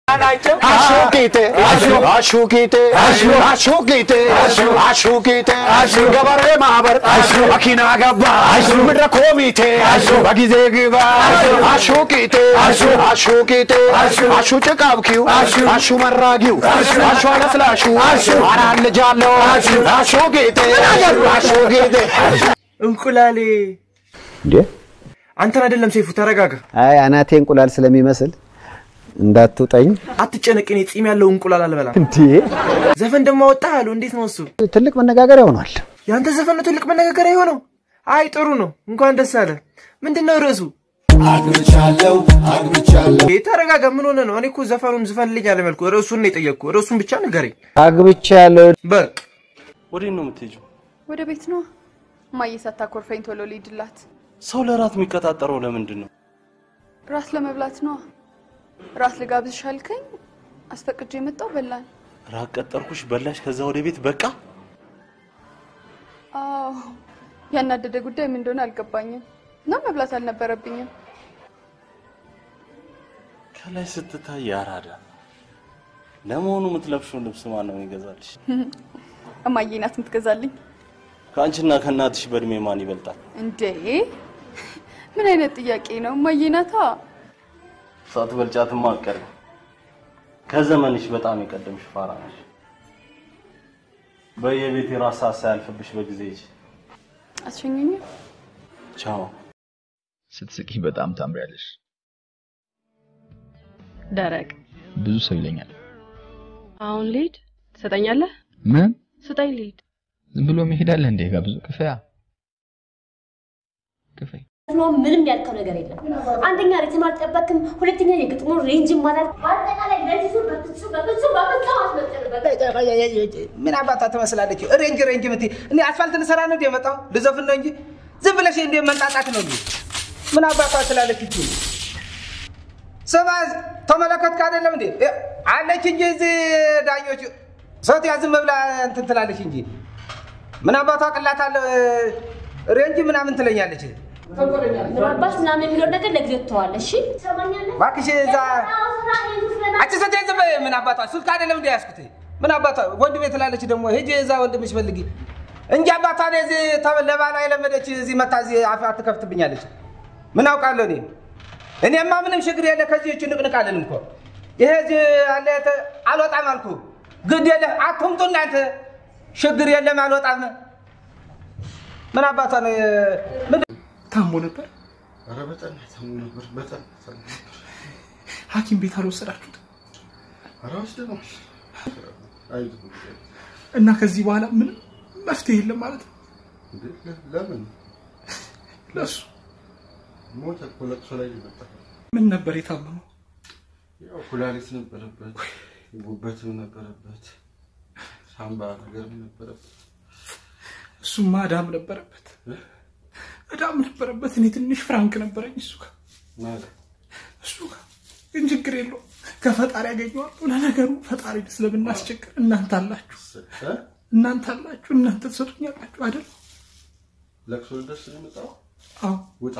Ashukite, ashukite, ashukite, ashukite, gabare mabar, akina gabba, midra komite, bagize giba, ashukite, ashukite, ashuche kabkiu, ashumarragiu, ashwala flashu, aral jallo, ashukite, ashukite. እንቁላሌ እንዴ አንተን አይደለም ሰይፉ ተረጋጋ አይ አናቴ እንቁላል ስለሚመስል እንዳትውጣኝ አትጨነቅ እኔ ጺም ያለው እንቁላል አልበላም እንዴ ዘፈን ደሞ ወጣህ አሉ እንዴት ነው እሱ ትልቅ መነጋገሪያ ሆኗል ያንተ ዘፈን ነው ትልቅ መነጋገሪያ ይሆነው አይ ጥሩ ነው እንኳን ደስ አለ ምንድነው ርዕሱ አግብቻለሁ ተረጋጋ ምን ሆነ ነው እኔ እኮ ዘፈኑን ዝፈንልኝ አለ መልኩ ርዕሱን ነው የጠየቅኩ ርዕሱን ብቻ ንገረኝ አግብቻለሁ በቃ ወዴት ነው የምትሄጂው ወደ ቤት ነው ማየሳታ ኮርፈኝ ቶሎ ሊድላት ሰው ለራት የሚቀጣጠረው ለምንድን ነው ራስ ለመብላት ነው ራስ ልጋብዝሽ አልከኝ አስፈቅጄ መጣው በላን ራስ ቀጠርኩሽ በላሽ ከዛ ወደ ቤት በቃ አዎ ያናደደ ጉዳይ ምን እንደሆነ አልገባኝም ነው መብላት አልነበረብኝም ከላይ ስትታይ ያራዳ ለሞኑ ምትለብሽው ልብስ ማን ነው ይገዛልሽ እማዬ ናት ምትገዛልኝ ካንቺና ከናትሽ በእድሜ ማን ይበልጣል እንዴ ምን አይነት ጥያቄ ነው እማዬ ናታ ሳትበልጫትማ አቀር ከዘመንሽ በጣም የቀደምሽ ፋራ ነሽ በየቤት ራስ ሳያልፍብሽ በጊዜ ይች አትሸኘኝ ቻው ስትስቂ በጣም ታምሪያለሽ ደረቅ ብዙ ሰው ይለኛል አሁን ሊድ ትሰጠኛለህ ምን ስጠኝ ሊድ ዝም ብሎ መሄዳለ እንዴ ጋብዙ ክፈያ ክፈይ ነው ምንም ያልከው ነገር የለም አንደኛ ሪትም አልጠበቅም ሁለተኛ የግጥሙ ሬንጅ ማለት በአጠቃላይ ለዚህ በፍጹም ምን አባታ ተመስላለች ሬንጅ ምት እኔ አስፋልት ልሰራ ነው የመጣው ልዘፍን ነው እንጂ ዝም ብለሽ እንደ መንጣጣት ነው እንጂ ምን አባታ ስላለች እቺ ሰባዝ ተመለከትክ አይደለም እንዴ አለች እንጂ እዚህ ዳኞች ሰውት ያዝም መብላ እንትን ትላለች እንጂ ምን አባታ ቀላታለ ሬንጅ ምናምን ትለኛለች ምናባሽ ምናምን የሚለው ነገር ለግዜው ተዋለ እሺ ሰማኛለህ ባክሽ እዛ አጭሰተ ዘበ ምን አባታ ሱልክ አይደለም እንዴ ያስኩት ምን አባታ ወንድሜ ትላለች ደግሞ ሄጄ እዛ ወንድምሽ ፈልጊ እንጂ አባታ ለዚህ ተለባላ የለመደች እዚህ መታዚ አፋት ትከፍትብኛለች ምን አውቃለሁ እኔማ ምንም ችግር የለ ከዚህ እቺ ንቅንቃለን እንኳ ይሄ አለ አልወጣም አልኩ ግድ የለ አትምጡ እናንተ ችግር የለም አልወጣም ምን አባታ ነው ምን ታሞ ነበር አረ በጣም ታሞ ነበር በጣም ሐኪም ቤት አልወሰዳችሁት አራስ ደግሞ አይዞህ እና ከዚህ በኋላ ምን መፍትሄ የለም ማለት ነው ለምን ለሱ ሞተ ኮለክሶ ላይ ይመጣ ምን ነበር የታመመው ያው ኩላሊት ነበረበት ጉበትም ነበረበት ሳምባ ነገር ነበረበት እሱማ አዳም ነበረበት እኔ ትንሽ ፍራንክ ነበረኝ እሱ ጋር ማለት እሱ ጋር ግን ችግር የለውም ከፈጣሪ ያገኘዋል ለነገሩ ፈጣሪ ስለምናስቸግር እናንተ አላችሁ እናንተ ተሰጡኛላችሁ አይደል ለክሶ ደስ የመጣው አዎ ውጣ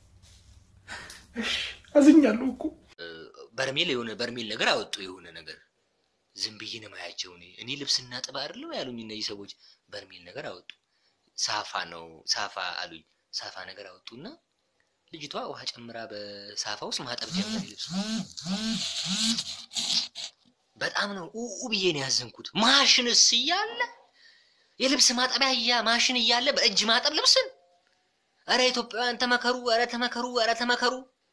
እሺ አዝኛለሁ እኮ በርሜል ነገር አወጡ የሆነ ነገር ዝም ብዬ ነው ማያቸው እኔ ልብስና ጥባ አይደለም ያሉኝ እነዚህ ሰዎች በርሜል ነገር አወጡ ሳፋ አሉኝ ሳፋ ነገር አወጡና ልጅቷ ውሃ ጨምራ በሳፋ ውስጥ ማጠብ ጀመረ ልብስ በጣም ነው ብዬ ነው ያዘንኩት ማሽንስ እያለ የልብስ ማጠቢያ ማሽን እያለ በእጅ ማጠብ ልብስን አረ ኢትዮጵያውያን ተመከሩ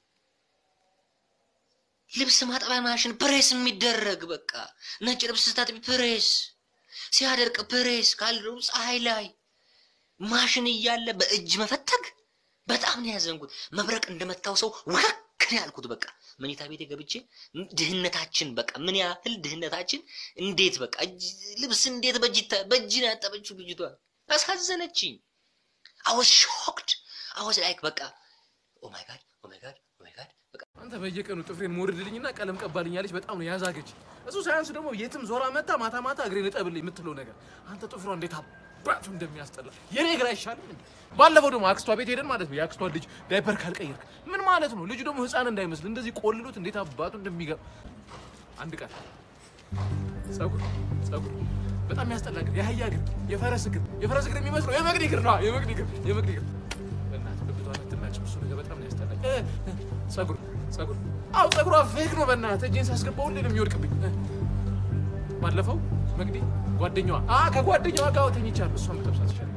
ልብስ ማጠቢያ ማሽን ፕሬስ የሚደረግ በቃ ነጭ ልብስ ስታጥቢ ፕሬስ ሲያደርቅ ፕሬስ ካልለው ፀሐይ ላይ ማሽን እያለ በእጅ መፈተግ በጣም ነው ያዘንኩት መብረቅ እንደመታው ሰው ወከክ ያልኩት በቃ መኝታ ቤቴ ገብቼ ድህነታችን በቃ ምን ያህል ድህነታችን እንዴት በቃ ልብስ እንዴት በእጅ ነው ያጠበችው ልጅቷ አሳዘነችኝ I was shocked I was like በቃ oh my god በቃ አንተ በየቀኑ ጥፍሬን ሞርድልኝና ቀለም ቀባልኛለች በጣም ነው ያዛገች እሱ ሳይንስ ደግሞ የትም ዞራ መጣ ማታ እግሬን ጠብልኝ የምትለው ነገር አንተ ጥፍሯ እንዴት አባቱ እንደሚያስጠላ የኔ እግር አይሻልም እንዴ ባለፈው ደግሞ አክስቷ ቤት ሄደን ማለት ነው ያክስቷ ልጅ ዳይፐር ካልቀየርክ ምን ማለት ነው ልጁ ደግሞ ህፃን እንዳይመስል እንደዚህ ቆልሉት እንዴት አባቱ እንደሚገባ አንድ ቀን ጸጉር በጣም ያስጠላል የአህያ እግር የፈረስ እግር የሚመስለው የመግዲ እግር ነው የመግዲ እግር በእናትህ በብቷን ትናጭ እሱ ነገር በጣም ያስጠላል ጸጉር አው ጸጉሯ ፌክ ነው በእናትህ እጄን ሳስገባው ሁሌ ነው የሚወድቅብኝ ባለፈው መግዲ ጓደኛዋ ከጓደኛዋ ጋር ተኝቻለሁ እሷን በተብሳት ይችላል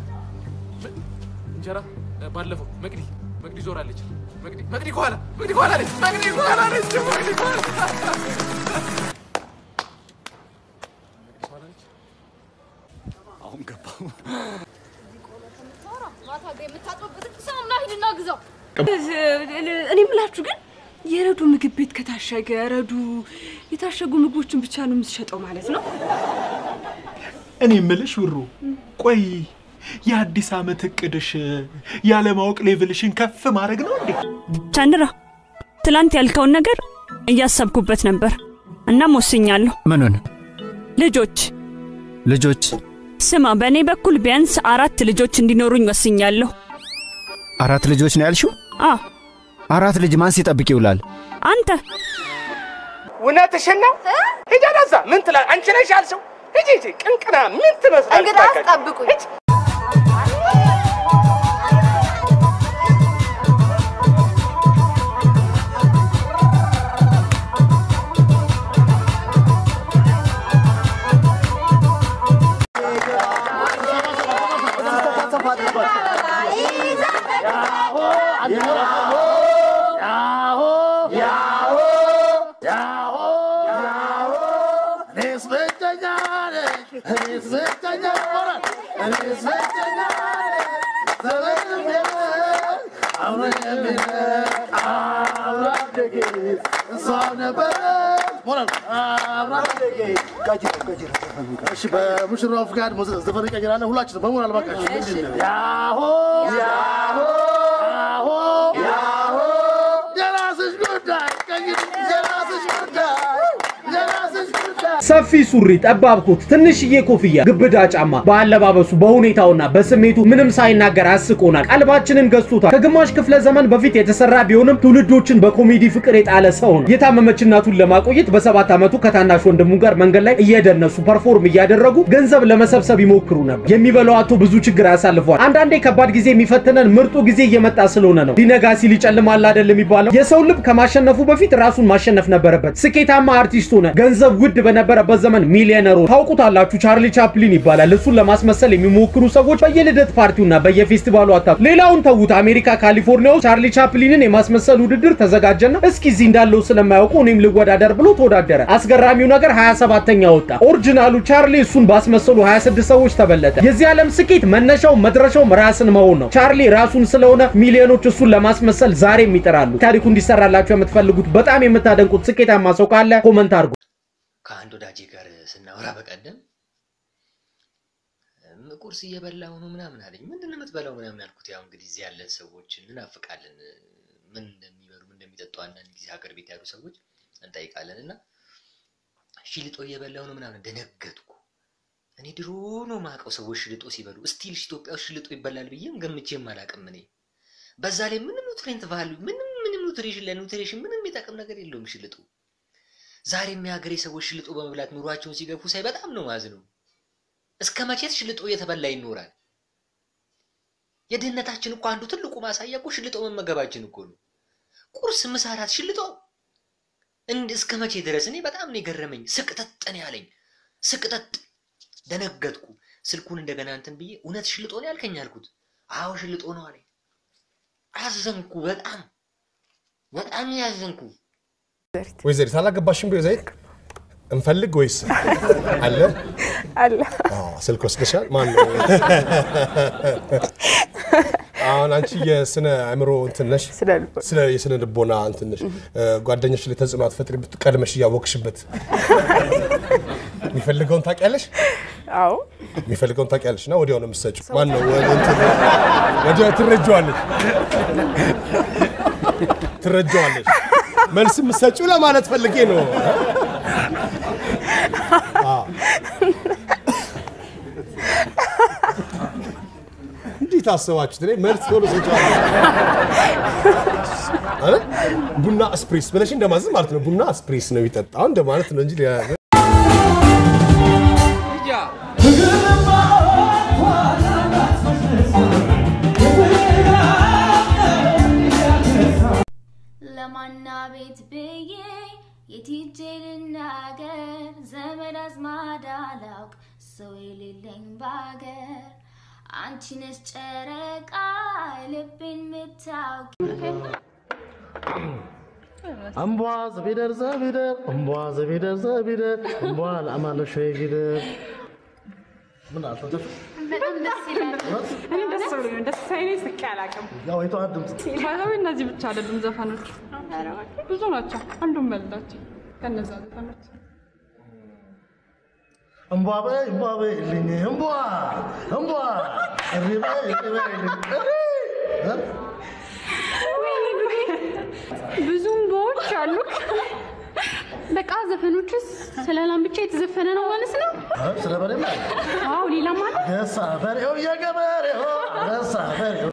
እንጀራ ባለፈው መግዲ ዞራለች መግዲ ከኋላ ነች አሁን ገባው ማታ የምታጥበበት ሰውና ሂድና ግዛው እኔ ምላችሁ ግን የረዱ ምግብ ቤት ከታሸገ ረዱ የታሸጉ ምግቦችን ብቻ ነው የምትሸጠው ማለት ነው እኔ ምልሽ ውሩ ቆይ የአዲስ ዓመት እቅድሽ ያለ ማወቅ ሌቭልሽን ከፍ ማድረግ ነው እንዴ ቻንድራ ትላንት ያልከውን ነገር እያሰብኩበት ነበር እና ወስኛለሁ ምኑን ልጆች ስማ በእኔ በኩል ቢያንስ 4 ልጆች እንዲኖሩኝ ወስኛለሁ 4 ልጆች ነው ያልሽው 4 ልጅ ማን ሲጠብቅ ይውላል አንተ እውነትሽን ነው ሂጂናዛ ምን ትላለህ አንቺ ነሽ ያልሽው ሂጂ ቅንቅና ምን ትመስላለህ እንግዲህ አስጠብቁኝ እሺ በሙሽራው ፍቃድ ዘፈን ይቀየራል ሁላችንም በሞራል ባካችሁ ምንድነው ያሆ የራስሽ ጉዳይ ሰፊ ሱሪ ጠባብ ኮት ትንሽዬ ኮፍያ ግብዳ ጫማ በአለባበሱ በሁኔታውና በስሜቱ ምንም ሳይናገር አስቆናል ቀልባችንን ገዝቶታል ከግማሽ ክፍለ ዘመን በፊት የተሰራ ቢሆንም ትውልዶችን በኮሜዲ ፍቅር የጣለ ሰው ነው የታመመች እናቱን ለማቆየት በ7 ዓመቱ ከታናሽ ወንድሙ ጋር መንገድ ላይ እየደነሱ ፐርፎርም እያደረጉ ገንዘብ ለመሰብሰብ ይሞክሩ ነበር የሚበላው አቶ ብዙ ችግር አሳልፏል አንዳንዴ ከባድ ጊዜ የሚፈተነን ምርጡ ጊዜ እየመጣ ስለሆነ ነው ሊነጋ ሲል ይጨልማል አይደል የሚባለው የሰው ልብ ከማሸነፉ በፊት ራሱን ማሸነፍ ነበረበት ስኬታማ አርቲስት ሆነ ገንዘብ ውድ በነበረበት ዘመን ሚሊዮነር ታውቁታላችሁ ቻርሊ ቻፕሊን ይባላል እሱን ለማስመሰል የሚሞክሩ ሰዎች በየልደት ፓርቲውና በየፌስቲቫሉ አጣ ሌላውን ተውት አሜሪካ ካሊፎርኒያ ቻርሊ ቻፕሊንን የማስመሰል ውድድር ተዘጋጀና እስኪ እዚህ እንዳለው ስለማያውቁ እኔም ልወዳደር ብሎ ተወዳደረ አስገራሚው ነገር 27ኛ ወጣ ኦሪጂናሉ ቻርሊ እሱን ባስመሰሉ 26 ሰዎች ተበለጠ የዚህ ዓለም ስኬት መነሻው መድረሻው ራስን መሆን ነው ቻርሊ ራሱን ስለሆነ ሚሊዮኖች እሱን ለማስመሰል ዛሬም ይጥራሉ ታሪኩ እንዲሰራላችሁ የምትፈልጉት በጣም የምታደንቁት ስኬታማ ሰው ካለ ኮሜንት አድርጉ ከአንድ ወዳጄ ጋር ስናወራ በቀደም ቁርስ እየበላው ነው ምናምን አለኝ ምንድነው የምትበላው ምናምን አልኩት ያው እንግዲህ እዚህ ያለን ሰዎች እናፍቃለን ምን እንደሚበሉ ምን እንደሚጠጡ አንዳንድ ጊዜ ሀገር ቤት ያሉ ሰዎች እንጠይቃለንና ሽልጦ እየበላው ነው ምናምን ደነገጥኩ እኔ ድሮ ነው ማቀው ሰዎች ሽልጦ ሲበሉ ስቲል ኢትዮጵያ ውስጥ ሽልጦ ይበላል ብዬም ገምቼም አላቅም እኔ በዛ ላይ ምንም ኑትሪንት ቫልዩ ምንም ኑትሪሽን ለኑትሪሽን ምንም የሚጠቅም ነገር የለውም ሽልጦ ዛሬ የሚያገሬ ሰዎች ሽልጦ በመብላት ኑሯቸውን ሲገፉ ሳይ በጣም ነው ማዝነው እስከመቼስ ሽልጦ እየተበላ ይኖራል የድህነታችን እኮ አንዱ ትልቁ ማሳያ እኮ ሽልጦ መመገባችን እኮ ነው ቁርስ ምሳ ራት ሽልጦ እስከመቼ ድረስ እኔ በጣም ነው የገረመኝ ስቅጠጥ ነው ያለኝ ስቅጠጥ ደነገጥኩ ስልኩን እንደገና እንትን ብዬ እውነት ሽልጦ ነው ያልከኝ አልኩት አዎ ሽልጦ ነው አለኝ አዘንኩ በጣም ያዘንኩ ወይዘሪት አላገባሽም በዘይት እንፈልግ ወይስ አለ ስልክ ወስደሻል ማን አሁን አንቺ የስነ አእምሮ እንትን ነሽ ስለ የስነ ልቦና እንትን ነሽ ጓደኛሽ ላይ ተጽዕኖ አትፈጥሪ ብትቀድመሽ ያወቅሽበት የሚፈልገውን ታውቂያለሽ አዎ የሚፈልገውን ታውቂያለሽና ወዲያው ነው የምትሰጪው ማን ነው እንትን ወዲያው ትረጃዋለሽ መልስ የምትሰጪው ለማለት ፈልጌ ነው እንዴት አሰባችሁት እኔ መልስ ቶሎ ሰጫለሁ ቡና ስፕሬስ ብለሽ እንደማዝም ማለት ነው ቡና ስፕሬስ ነው የሚጠጣው እንደማለት ነው እንጂ ለማና ቤት ብዬ የትጄልና አገር ዘመድ አዝማድ አላውቅ ሰው የሌለኝ ባገር አንቺ ነሽ ጨረቃ ልቤን ምታውቂ አምቧ ዘቢደር አምቧ ዘቢደር አምቧ ለአማለሽ ይግደር ምን አልተደፍ በጣም ደስ ይላል እኔ ደስ ብሎኝ ደስ ሳይለኝ ስቄ አላውቅም ያው የቷን ድምጽ ባይሆን እነዚህ ብቻ አይደሉም ዘፈኖች ብዙ ናቸው አንዱን መልዳቸው ከነዛ ዘፈኖች እምቧ በይ ልኝ እምቧ ሪባይ ብዙ እምባዎች አሉ በቃ ዘፈኖችስ ስለላም ብቻ የተዘፈነ ነው ማለት ነው ስለበለማ አዎ ሌላ ማለት ደሳ በሬው የገበሬው ደሳ በሬው